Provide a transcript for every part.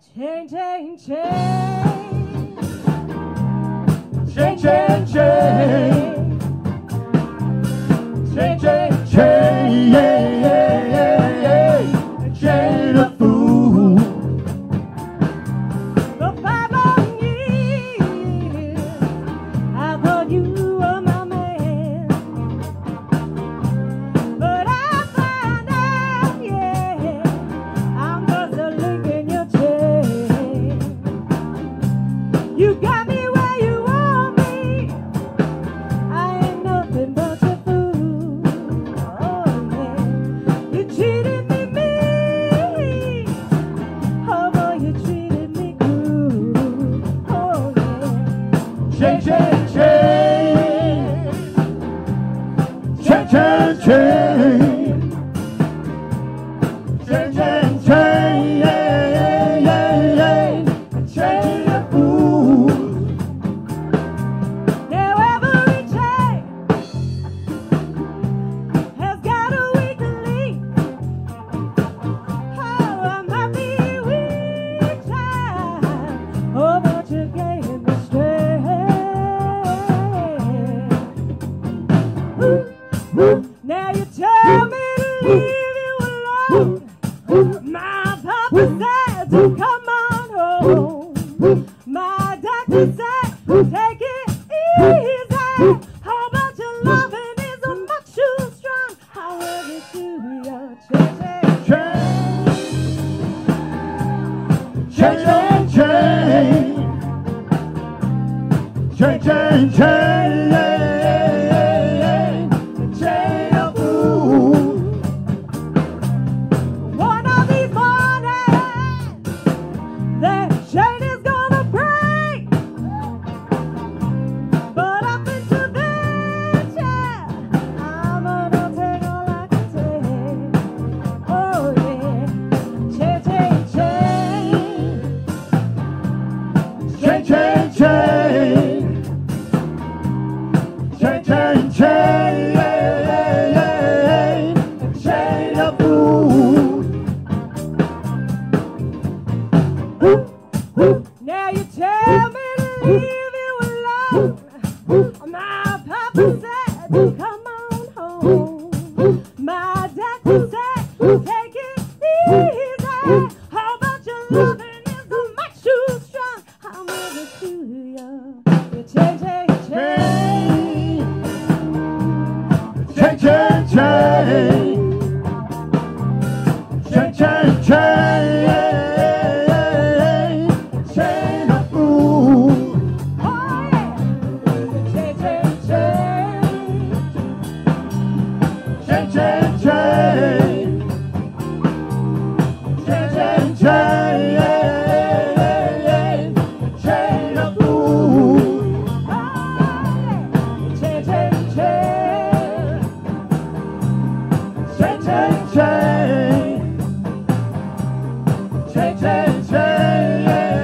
Change, change, change. Change, change, change. Change, change, change. Yeah, yeah, yeah, yeah. Change the fool. For 5 long years, I thought you were my man. But I found out, yeah, I'm just a link in your chain. You got me where you want me. I ain't nothing but a fool. Oh yeah, you cheated me mean. Oh boy, you treated me cruel. Oh yeah. Change, change, change. Change, change, change. Change, change, change. Yeah, yeah, yeah, yeah. Change the fool. Now every chain has got a weak link. Oh, I'm happy we tried. Oh, but you gave me strength. Now you tell me to leave you alone. My papa said to come on home. My doctor said take it easy. How about your loving is a much too strong. However, to your change. Change, change, change. Change, change, change. Change the fool. One of these mornings, that chain is gonna break. But up until then, child, I'm gonna take all I can take. Oh yeah, change, change, change. Change, change, change. Change, change, change. Change the fool. Now you tell me to leave you alone. My papa said to come on home. My doctor said take it easy. How about your loving is a much too strong. I'm ready to you. You change, change, change. Change, change, change. Change, change, change. Change the fool. Oh yeah. Change, change, change. Change, change, change. Change, change, change. Change the fool. Change, change, change. Change, change, change. Change, change, change.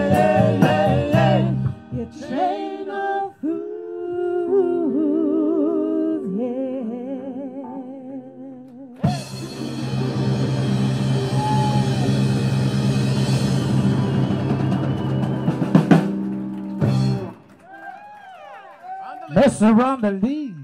You train of fools, yeah. Let's surround the league.